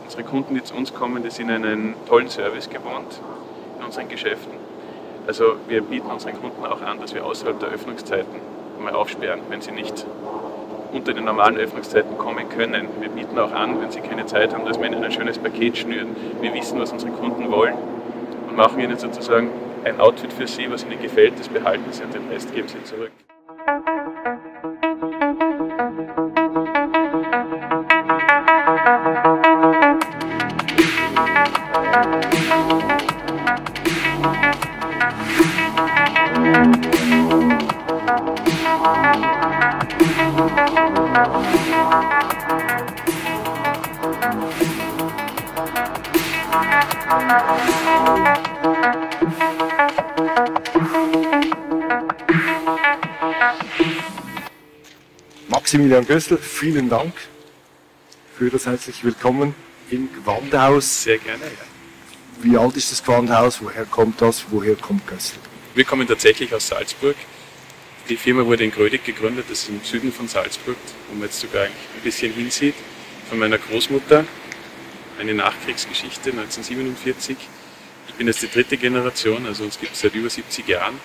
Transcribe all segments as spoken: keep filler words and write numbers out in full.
Unsere Kunden, die zu uns kommen, die sind einen tollen Service gewohnt in unseren Geschäften. Also wir bieten unseren Kunden auch an, dass wir außerhalb der Öffnungszeiten mal aufsperren, wenn sie nicht unter den normalen Öffnungszeiten kommen können. Wir bieten auch an, wenn sie keine Zeit haben, dass wir ihnen ein schönes Paket schnüren. Wir wissen, was unsere Kunden wollen und machen ihnen sozusagen ein Outfit für sie, was ihnen gefällt, das behalten sie und den Rest geben sie zurück. Maximilian Gössel, vielen Dank für das herzliche Willkommen im Gewandhaus. Sehr gerne, ja. Wie alt ist das Gewandhaus? Woher kommt das? Woher kommt Gössel? Wir kommen tatsächlich aus Salzburg. Die Firma wurde in Grödig gegründet, das ist im Süden von Salzburg, wo man jetzt sogar ein bisschen hinsieht, von meiner Großmutter. Eine Nachkriegsgeschichte, neunzehnhundertsiebenundvierzig. Ich bin jetzt die dritte Generation, also uns gibt es seit über siebzig Jahren.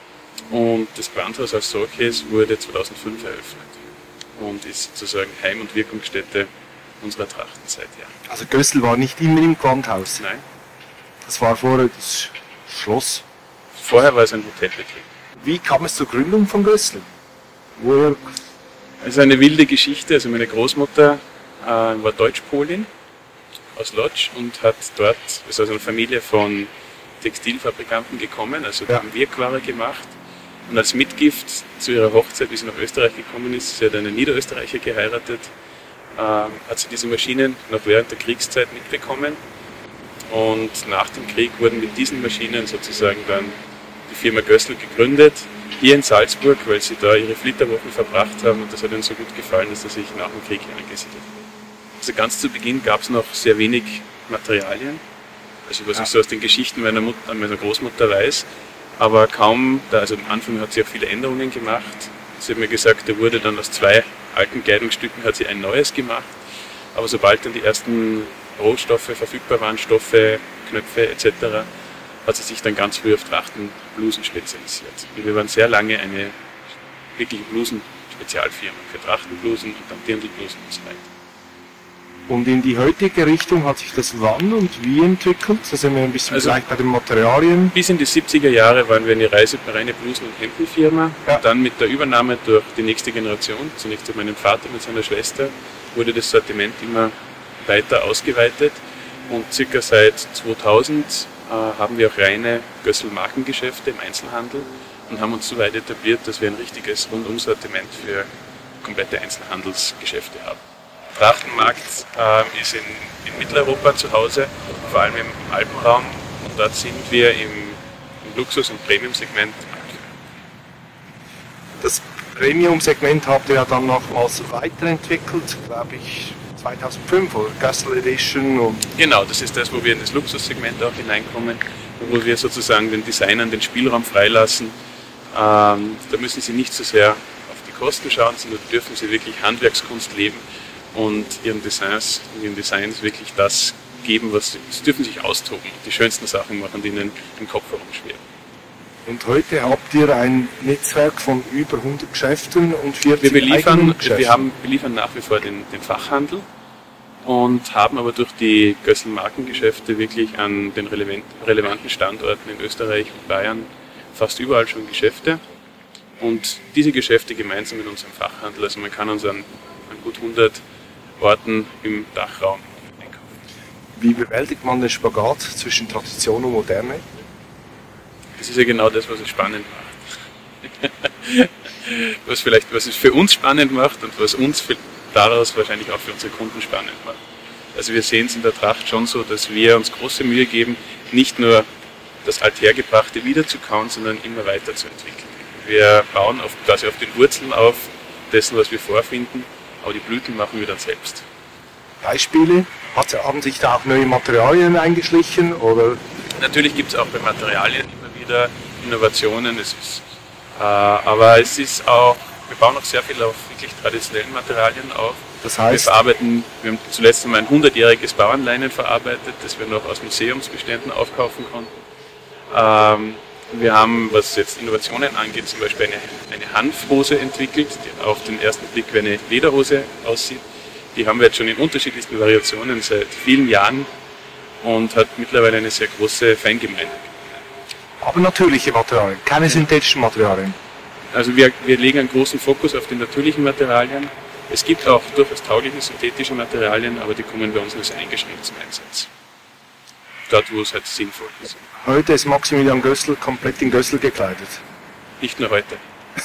Und das Gewandhaus als solches wurde zweitausendfünf eröffnet und ist sozusagen Heim- und Wirkungsstätte unserer Trachten seit Jahren. Also Gössel war nicht immer im Gewandhaus? Nein. Das war vorher das Schloss? Vorher war es ein Hotelbetrieb. Wie kam es zur Gründung von Gössel? Woher? Es ist eine wilde Geschichte. Also meine Großmutter äh, war Deutsch-Polin aus Lodz und hat dort, ist aus einer Familie von Textilfabrikanten gekommen, also ja. haben Wirkware gemacht. Und als Mitgift zu ihrer Hochzeit, wie sie nach Österreich gekommen ist, sie hat einen Niederösterreicher geheiratet, ähm, hat sie diese Maschinen noch während der Kriegszeit mitbekommen. Und nach dem Krieg wurden mit diesen Maschinen sozusagen dann die Firma Gössel gegründet, hier in Salzburg, weil sie da ihre Flitterwochen verbracht haben und das hat ihnen so gut gefallen, dass sie sich nach dem Krieg hier angesiedelt haben. Also ganz zu Beginn gab es noch sehr wenig Materialien, also was ja. ich so aus den Geschichten meiner, Mutter, meiner Großmutter weiß, aber kaum, da, also am Anfang hat sie auch viele Änderungen gemacht. Sie hat mir gesagt, da wurde dann aus zwei alten Kleidungsstücken hat sie ein neues gemacht, aber sobald dann die ersten Rohstoffe verfügbar waren, Stoffe, Knöpfe et cetera, hat sie sich dann ganz früh auf Trachtenblusen spezialisiert. Wir waren sehr lange eine wirkliche Blusen-Spezialfirma für Trachtenblusen und dann Dirndlblusen und so weiter. Und in die heutige Richtung hat sich das wann und wie entwickelt? Da sind wir ein bisschen also, gleich bei den Materialien. Bis in die siebziger Jahre waren wir eine Reise, reine Blusen- und Hemdenfirma. Ja. Und dann mit der Übernahme durch die nächste Generation, zunächst durch meinen Vater mit seiner Schwester, wurde das Sortiment immer weiter ausgeweitet. Und circa seit zweitausend äh, haben wir auch reine Gössel-Markengeschäfte im Einzelhandel und haben uns so weit etabliert, dass wir ein richtiges Rundum-Sortiment für komplette Einzelhandelsgeschäfte haben. Trachtenmarkt äh, ist in, in Mitteleuropa zu Hause, vor allem im Alpenraum, und dort sind wir im, im Luxus- und Premium-Segment. Das Premium-Segment habt ihr ja dann nochmals weiterentwickelt, glaube ich, zweitausendfünf oder Gössel Edition. Und genau, das ist das, wo wir in das Luxussegment auch hineinkommen, wo wir sozusagen den Designern den Spielraum freilassen. Ähm, da müssen sie nicht so sehr auf die Kosten schauen, sondern dürfen sie wirklich Handwerkskunst leben und ihren Designs, ihren Designs wirklich das geben, was sie, sie dürfen sich austoben und die schönsten Sachen machen, die ihnen im Kopf herumschwirren. Und heute habt ihr ein Netzwerk von über hundert Geschäften und vierzig wir beliefern, Geschäften. wir haben, beliefern nach wie vor den, den Fachhandel und haben aber durch die Gössel-Markengeschäfte wirklich an den relevanten Standorten in Österreich und Bayern fast überall schon Geschäfte. Und diese Geschäfte gemeinsam mit unserem Fachhandel, also man kann uns an, an gut hundert Orten im Dachraum einkaufen. Wie bewältigt man den Spagat zwischen Tradition und Moderne? Das ist ja genau das, was es spannend macht. was, vielleicht, was es für uns spannend macht und was uns daraus wahrscheinlich auch für unsere Kunden spannend macht. Also wir sehen es in der Tracht schon so, dass wir uns große Mühe geben, nicht nur das Althergebrachte wiederzukauen, sondern immer weiter zu entwickeln. Wir bauen auf, quasi auf den Wurzeln auf dessen, was wir vorfinden, aber die Blüten machen wir dann selbst. Beispiele? Hat, haben sich da auch neue Materialien eingeschlichen? Oder? Natürlich gibt es auch bei Materialien immer wieder Innovationen, es ist, äh, aber es ist auch, wir bauen auch sehr viel auf wirklich traditionellen Materialien auf. Das Wir heißt, verarbeiten, wir haben zuletzt einmal ein hundertjähriges Bauernleinen verarbeitet, das wir noch aus Museumsbeständen aufkaufen konnten. Ähm, wir haben, was jetzt Innovationen angeht, zum Beispiel eine, eine Hanfhose entwickelt, die auf den ersten Blick wie eine Lederhose aussieht. Die haben wir jetzt schon in unterschiedlichsten Variationen seit vielen Jahren und hat mittlerweile eine sehr große Fangemeinde. aber natürliche Materialien, keine synthetischen Materialien. Also wir, wir legen einen großen Fokus auf die natürlichen Materialien. Es gibt auch durchaus taugliche synthetische Materialien, aber die kommen bei uns nur sehr eingeschränkt zum Einsatz. Dort, wo es halt sinnvoll ist. Heute ist Maximilian Gößl komplett in Gößl gekleidet. Nicht nur heute.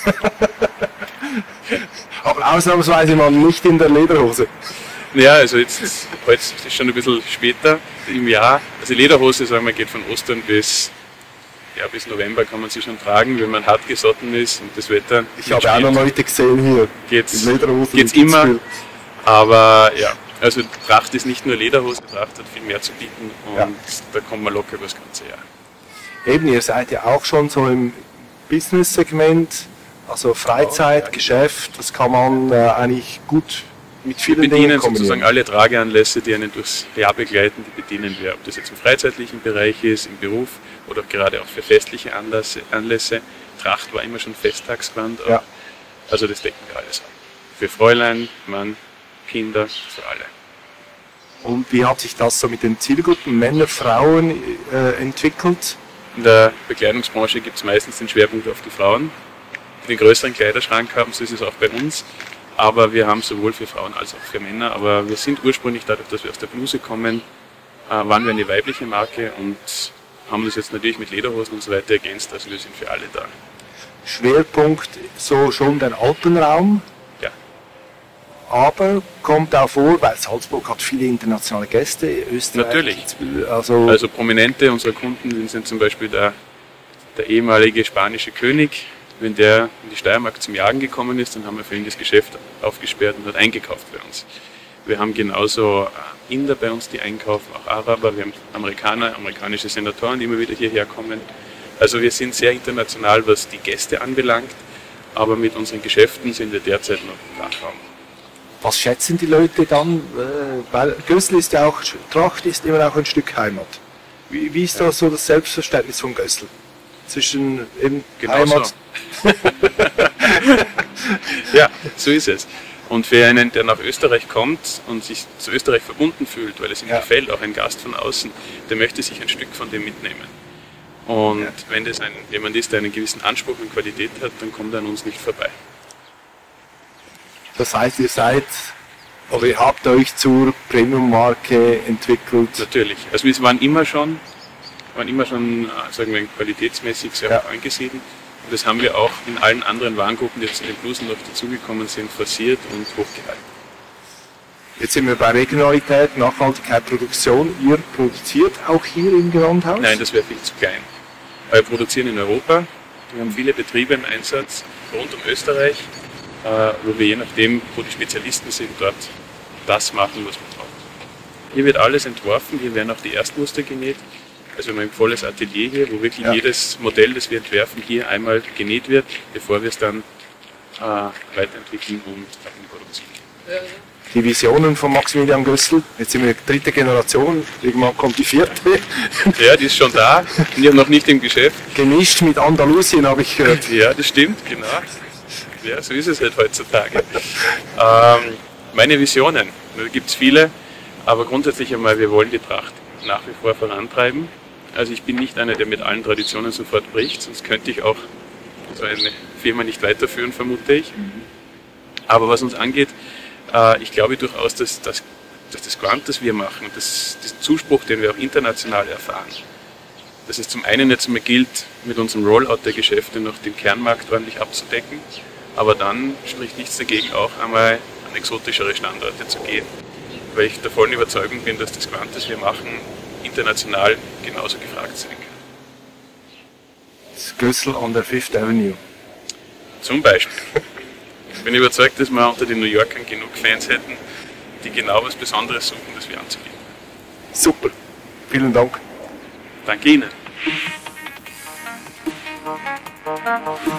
Aber ausnahmsweise mal nicht in der Lederhose. Ja, also jetzt, heute ist es schon ein bisschen später im Jahr. Also Lederhose, sagen wir, geht von Ostern bis, ja, bis November kann man sie schon tragen, wenn man hart gesotten ist und das Wetter Ich habe auch noch Leute gesehen hier. Geht's, in Lederhosen geht's mit immer, Spiel. aber ja, also Tracht ist nicht nur Lederhose, Tracht hat viel mehr zu bieten und Ja. da kommt man locker über das ganze Jahr. Eben, ihr seid ja auch schon so im Business-Segment, also Freizeit, Oh, ja. Geschäft, das kann man äh, eigentlich gut mit Wir vielen Dingen bedienen kombinieren. sozusagen alle Trageanlässe, die einen durchs Jahr begleiten, die bedienen wir. Ob das jetzt im freizeitlichen Bereich ist, im Beruf oder gerade auch für festliche Anlässe. Anlässe. Tracht war immer schon Festtagsgewand. Ja. Also das decken wir alles ab. Für Fräulein, Mann, Kinder, für alle. Und wie hat sich das so mit den Zielgruppen Männer, Frauen äh, entwickelt? In der Bekleidungsbranche gibt es meistens den Schwerpunkt auf die Frauen. Die den größeren Kleiderschrank haben, so ist es auch bei uns. Aber wir haben sowohl für Frauen als auch für Männer. Aber wir sind ursprünglich, dadurch, dass wir aus der Bluse kommen, äh, waren wir eine weibliche Marke und haben das jetzt natürlich mit Lederhosen und so weiter ergänzt. Also wir sind für alle da. Schwerpunkt so schon der Alpenraum, Ja. aber kommt auch vor, weil Salzburg hat viele internationale Gäste, Österreich. Natürlich. Also, Also Prominente unserer Kunden sind zum Beispiel der, der ehemalige spanische König. Wenn der in die Steiermark zum Jagen gekommen ist, dann haben wir für ihn das Geschäft aufgesperrt und hat eingekauft bei uns. Wir haben genauso Inder bei uns, die einkaufen, auch Araber, wir haben Amerikaner, amerikanische Senatoren, die immer wieder hierher kommen. Also wir sind sehr international, was die Gäste anbelangt, aber mit unseren Geschäften sind wir derzeit noch im Dachraum. was schätzen die Leute dann? Äh, weil Gößl ist ja auch, Tracht ist immer auch ein Stück Heimat. Wie, wie ist da so das Selbstverständnis von Gößl? Zwischen eben Genau Heimat. so. Ja, so ist es. Und für einen, der nach Österreich kommt und sich zu Österreich verbunden fühlt, weil es ihm Ja. gefällt, auch ein Gast von außen, der möchte sich ein Stück von dem mitnehmen. Und Ja. wenn das ein, jemand ist, der einen gewissen Anspruch und Qualität hat, dann kommt er an uns nicht vorbei. Das heißt, ihr seid, oder ihr habt euch zur Premium-Marke entwickelt. Natürlich. Also wir waren immer schon, waren immer schon, äh, sagen wir, qualitätsmäßig sehr Ja. hoch angesiedelt. Und das haben wir auch in allen anderen Warengruppen, die jetzt in den Blusen noch dazugekommen sind, forciert und hochgehalten. Jetzt sind wir bei Regionalität, Nachhaltigkeit, Produktion. Ihr produziert auch hier im Gewandhaus? Nein, das wäre viel zu klein. Wir produzieren in Europa. Wir haben viele Betriebe im Einsatz rund um Österreich, äh, wo wir je nachdem, wo die Spezialisten sind, dort das machen, was man braucht. Hier wird alles entworfen, hier werden auch die Erstmuster genäht. Also wir haben ein volles Atelier hier, wo wirklich Ja. jedes Modell, das wir entwerfen, hier einmal genäht wird, bevor wir es dann äh, weiterentwickeln und produzieren. Die Visionen von Maximilian Gößl. Jetzt sind wir dritte Generation, irgendwann kommt die vierte. Ja, die ist schon da, und noch nicht im Geschäft. Gemischt mit Andalusien, habe ich gehört. Ja, das stimmt, genau. Ja, so ist es halt heutzutage. Ähm, meine Visionen, da gibt es viele, aber grundsätzlich einmal, wir wollen die Tracht nach wie vor vorantreiben. Also ich bin nicht einer, der mit allen Traditionen sofort bricht, sonst könnte ich auch so eine Firma nicht weiterführen, vermute ich. Aber was uns angeht, äh, ich glaube durchaus, dass, dass, dass das Gewand, das wir machen, und das, das Zuspruch, den wir auch international erfahren, dass es zum einen jetzt mal gilt, mit unserem Rollout der Geschäfte noch den Kernmarkt ordentlich abzudecken, aber dann spricht nichts dagegen, auch einmal an exotischere Standorte zu gehen, weil ich der vollen Überzeugung bin, dass das Gewand, das wir machen, international genauso gefragt sein kann. Das Gößl an der Fifth Avenue. Zum Beispiel. Ich bin überzeugt, dass wir unter den New Yorkern genug Fans hätten, die genau was Besonderes suchen, das wir anzubieten. Super. Vielen Dank. Danke Ihnen.